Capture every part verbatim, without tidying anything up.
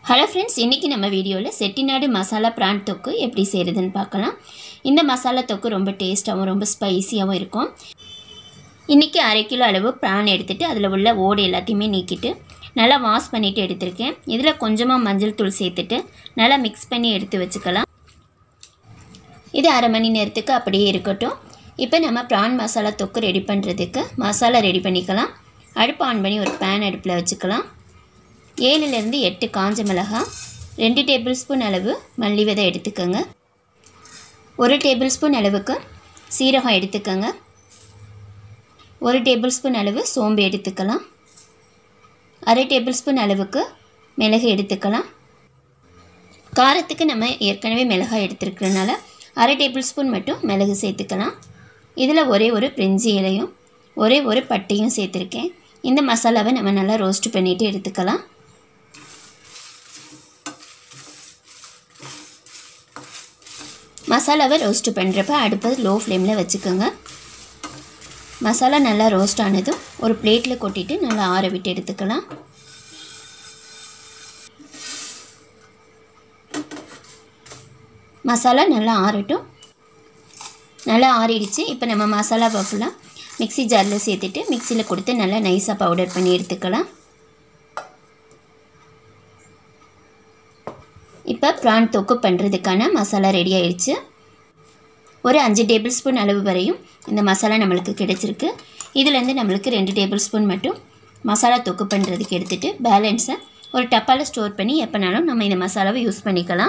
Hello friends, இன்னைக்கு நம்ம வீடியோல chettinadu masala prawn thokku எப்படி செய்யறதுன்னு பார்க்கலாம். இந்த மசாலா தொக்கு ரொம்ப டேஸ்டாவும் ரொம்ப ஸ்பைசியாவும் இருக்கும். இன்னைக்கு அரை கிலோ அளவு prawn எடுத்துட்டு அதுல உள்ள ஓடு எல்லாத்தையுமே நீக்கிட்டு நல்லா வாஷ் பண்ணிட்டு எடுத்துர்க்கேன். இதுல கொஞ்சமா மஞ்சள் தூள் சேர்த்துட்டு நல்லா mix பண்ணி எடுத்து வச்சுக்கலாம். இது அரை மணி நேரத்துக்கு அப்படியே இருக்கட்டும். இப்போ நம்ம prawn மசாலா தொக்கு ரெடி பண்றதுக்கு மசாலா ரெடி பண்ணிக்கலாம். அடுப்பு ஆன் பண்ணி ஒரு pan அடுப்புல வச்சுக்கலாம். ஏழு ல இருந்து எட்டு காஞ்ச மிளகாய், ரெண்டு டேபிள்ஸ்பூன் அளவு மல்லி விதை எடுத்துக்கங்க. ஒரு டேபிள்ஸ்பூன் அளவுக்கு சீரகம் எடுத்துக்கங்க. ஒரு டேபிள்ஸ்பூன் அளவு சோம்பு எடுத்துக்கலாம். அரை டேபிள்ஸ்பூன் அளவுக்கு மிளகு எடுத்துக்கலாம். காரத்துக்கு நம்ம ஏற்கனவே மிளகாய் எடுத்துக்கிறனால அரை டேபிள்ஸ்பூன் மட்டும் மிளகு சேர்த்துக்கலாம். இதில் ஒரே ஒரு பிரிஞ்சி இலையும் ஒரே ஒரு பட்டையும் சேர்த்துருக்கேன். இந்த மசாலாவை நம்ம நல்லா ரோஸ்ட் பண்ணிட்டு எடுத்துக்கலாம். மசாலாவை ரோஸ்ட் பண்ணுறப்ப அடுப்பை லோ ஃப்ளேமில் வச்சுக்கோங்க. மசாலா நல்லா ரோஸ்ட் ஆனதும் ஒரு பிளேட்டில் கொட்டிட்டு நல்லா ஆற விட்டு எடுத்துக்கலாம். மசாலா நல்லா ஆறட்டும். நல்லா ஆறிடுச்சு. இப்போ நம்ம மசாலா ஃபுல்லாக மிக்ஸி ஜாரில் சேர்த்துட்டு மிக்ஸியில் கொடுத்து நல்லா நைஸாக பவுடர் பண்ணி எடுத்துக்கலாம். இப்போ ப்ரான் தொக்கு பண்ணுறதுக்கான மசாலா ரெடி ஆயிடுச்சு. ஒரு அஞ்சு டேபிள் ஸ்பூன் அளவு வரையும் இந்த மசாலா நம்மளுக்கு கிடைச்சிருக்கு. இதுலேருந்து நம்மளுக்கு ரெண்டு டேபிள் ஸ்பூன் மட்டும் மசாலா தொக்கு பண்ணுறதுக்கு எடுத்துகிட்டு பேலன்ஸை ஒரு டப்பாவில் ஸ்டோர் பண்ணி எப்போனாலும் நம்ம இந்த மசாலாவை யூஸ் பண்ணிக்கலாம்.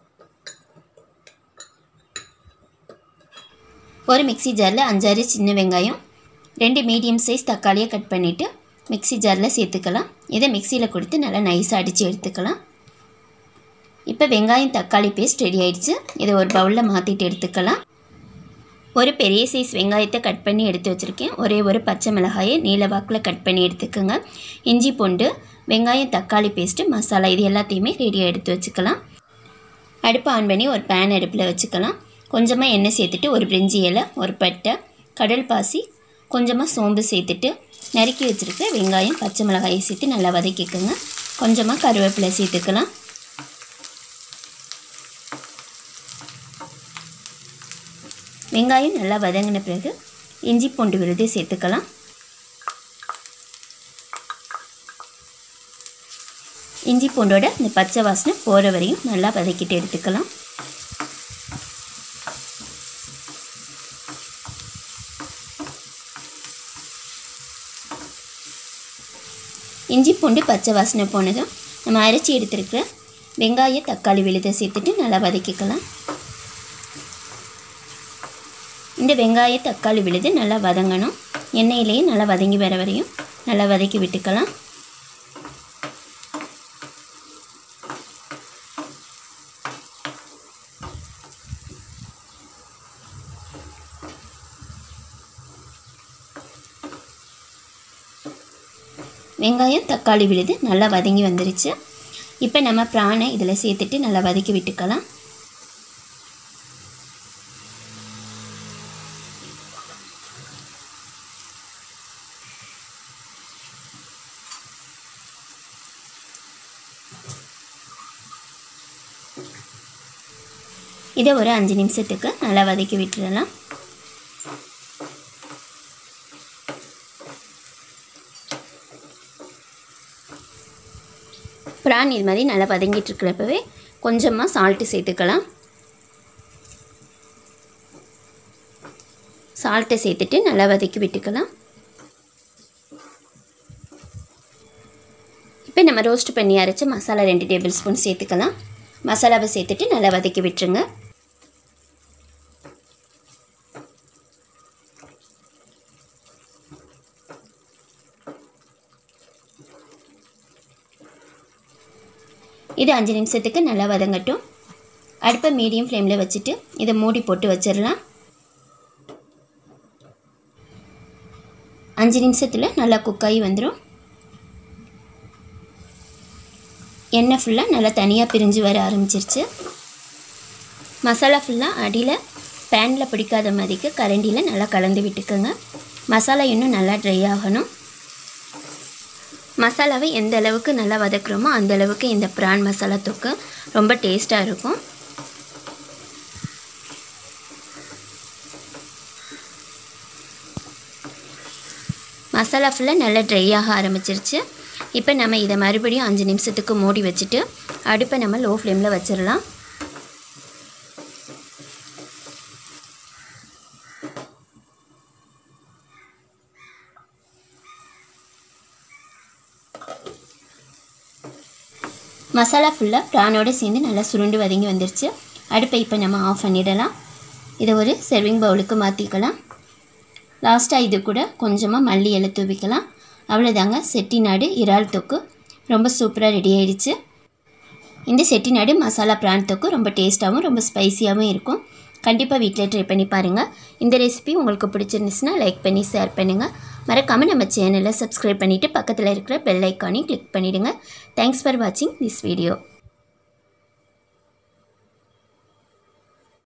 ஒரு மிக்ஸி ஜாரில் அஞ்சாறு சின்ன வெங்காயம், ரெண்டு மீடியம் சைஸ் தக்காளியை கட் பண்ணிவிட்டு மிக்ஸி ஜாரில் சேர்த்துக்கலாம். இதை மிக்சியில் கொடுத்து நல்லா நைஸாக அடித்து எடுத்துக்கலாம். இப்போ வெங்காயம் தக்காளி பேஸ்ட் ரெடி ஆயிடுச்சு. இதை ஒரு பவுலில் மாற்றிட்டு எடுத்துக்கலாம். ஒரு பெரிய சைஸ் வெங்காயத்தை கட் பண்ணி எடுத்து வச்சுருக்கேன். ஒரே ஒரு பச்சை மிளகாயை நீல வாக்கில் கட் பண்ணி எடுத்துக்கோங்க. இஞ்சி பூண்டு, வெங்காயம் தக்காளி பேஸ்ட்டு, மசாலா இது எல்லாத்தையுமே ரெடியாக எடுத்து வச்சுக்கலாம். அடுப்பு ஆன் பண்ணி ஒரு பேன் அடுப்பில் வச்சுக்கலாம். கொஞ்சமாக எண்ணெய் சேர்த்துட்டு ஒரு பிரிஞ்சி இலை, ஒரு பட்டை, கடல் பாசி, கொஞ்சமாக சோம்பு சேர்த்துட்டு நறுக்கி வச்சுருக்க வெங்காயம் பச்சை மிளகாயை சேர்த்து நல்லா வதக்கிக்கோங்க. கொஞ்சமாக கருவேப்பிலை சேர்த்துக்கலாம். வெங்காயம் நல்லா வதங்கின பிறகு இஞ்சி பூண்டு விழுது சேர்த்துக்கலாம். இஞ்சி பூண்டோட இந்த பச்சை வாசனை போகிற வரையும் நல்லா வதக்கிட்டு எடுத்துக்கலாம். இஞ்சி பூண்டு பச்சை வாசனை போனதும் நம்ம அரைச்சி எடுத்துருக்கிற வெங்காய தக்காளி விழுதை சேர்த்துட்டு நல்லா வதக்கிக்கலாம். இந்த வெங்காய தக்காளி விழுது நல்லா வதங்கணும். எண்ணெயிலேயே நல்லா வதங்கி வர வரையும் நல்லா வதக்கி விட்டுக்கலாம். வெங்காயம் தக்காளி விழுது நல்லா வதங்கி வந்துருச்சு. இப்போ நம்ம பிரானை இதில் சேர்த்துட்டு நல்லா வதக்கி விட்டுக்கலாம். இதை ஒரு அஞ்சு நிமிஷத்துக்கு நல்லா வதக்கி விட்டுறலாம். பிரான் இது மாதிரி நல்லா வதங்கிட்டு இருக்கிறப்பவே கொஞ்சமாக சால்ட்டு சேர்த்துக்கலாம். சால்ட்டை சேர்த்துட்டு நல்லா வதக்கி விட்டுக்கலாம். இப்போ நம்ம ரோஸ்ட் பண்ணி அரைச்ச மசாலா ரெண்டு டேபிள் ஸ்பூன் சேர்த்துக்கலாம். மசாலாவை சேர்த்துட்டு நல்லா வதக்கி விட்டுருங்க. இது அஞ்சு நிமிஷத்துக்கு நல்லா வதங்கட்டும். அடுப்பை மீடியம் ஃப்ளேமில் வச்சுட்டு இதை மூடி போட்டு வச்சிடலாம். அஞ்சு நிமிஷத்தில் நல்லா குக்காகி வந்துடும். எண்ணெய் ஃபுல்லாக நல்லா தனியாக பிரிஞ்சு வர ஆரம்பிச்சிருச்சு. மசாலா ஃபுல்லாக அடியில் பேனில் பிடிக்காத மாதிரிக்கு கரண்டியில் நல்லா கலந்து விட்டுக்கோங்க. மசாலா இன்னும் நல்லா ட்ரை ஆகணும். மசாலாவை எந்த அளவுக்கு நல்லா வதக்குறோமோ அந்த அளவுக்கு இந்த பிரான் மசாலா தொக்கு ரொம்ப டேஸ்ட்டாக இருக்கும். மசாலா ஃபுல்லாக நல்லா ட்ரை ஆக ஆரம்பிச்சிருச்சு. இப்போ நம்ம இதை மறுபடியும் அஞ்சு நிமிஷத்துக்கு மூடி வச்சுட்டு அடுப்பை நம்ம லோ ஃப்ளேமில் வச்சிடலாம். மசாலா ஃபுல்லாக ப்ரானோடு சேர்ந்து நல்லா சுருண்டு வதங்கி வந்துருச்சு. அடுப்பை இப்போ நம்ம ஆஃப் பண்ணிடலாம். இதை ஒரு சர்விங் பவுலுக்கு மாற்றிக்கலாம். லாஸ்ட்டாக இது கூட கொஞ்சமாக மல்லி இலை தூவிக்கலாம். அவ்வளோதாங்க, செட்டிநாடு இறால் தொக்கு ரொம்ப சூப்பராக ரெடி ஆகிடுச்சு. இந்த செட்டிநாடு மசாலா ப்ரான் தொக்கு ரொம்ப டேஸ்ட்டாகவும் ரொம்ப ஸ்பைசியாகவும் இருக்கும். கண்டிப்பாக வீட்டில் ட்ரை பண்ணி பாருங்கள். இந்த ரெசிபி உங்களுக்கு பிடிச்சிருந்துச்சுன்னா லைக் பண்ணி ஷேர் பண்ணுங்கள். மறக்காமல் நம்ம சேனலை சப்ஸ்கிரைப் பண்ணிவிட்டு பக்கத்தில் இருக்கிற பெல் ஐக்கானையும் கிளிக் பண்ணிவிடுங்க. தேங்க்ஸ் ஃபார் வாட்சிங் திஸ் வீடியோ.